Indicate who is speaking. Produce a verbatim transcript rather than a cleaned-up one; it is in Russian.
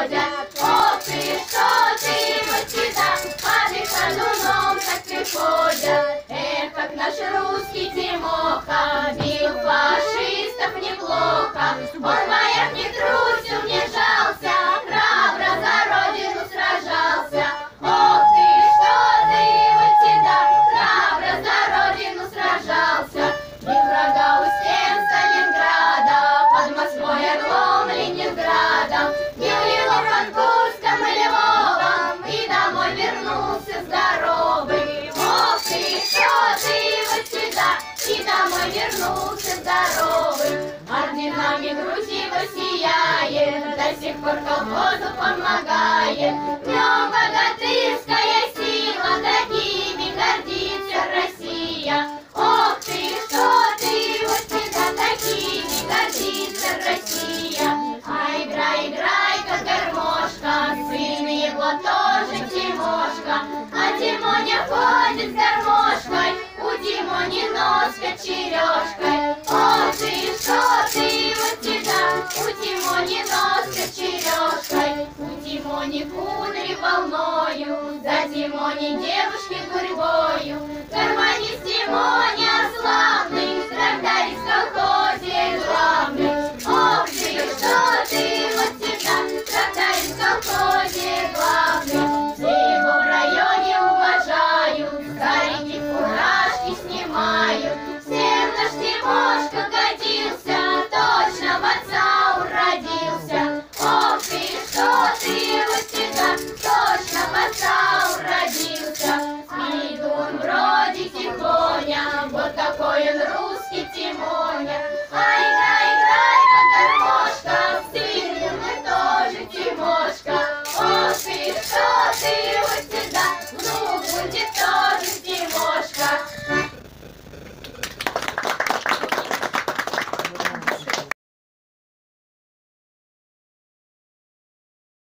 Speaker 1: ходят. Ох ты, что ты, вот сюда, падай ходуном, так приходят. Эх, как наш русский Тимоха бил фашистов неплохо. Он в боях не трусил, не жался, храбро за родину сражался. Ох ты, что ты, вот сюда, храбро за родину сражался. Бил врага у стен Сталинграда, под Москвой, Орлом, Ленинградом. Бил его под Курском и Львовом, и домой вернулся здоровый. Ох ты, что ты, вот сюда, и домой вернулся здоровый. Орденами грудь его сияет, до сих пор колхозу помогает. В нем богатырская сила, такими гордится Россия. Ох ты, что ты, вот сюда, такими гордится Россия. А играй, играй, как гармошка, сын его тоже Тимошка. А Тимоня ходит с гармошкой, у Тимони нос как черешкой. Ох ты, что ты, вот сюда, у Тимони нос как черешкой. У Тимони кудри волною, за Тимони девушки гурьбою. Гармонист Тимоня славный, тракторист колхоз.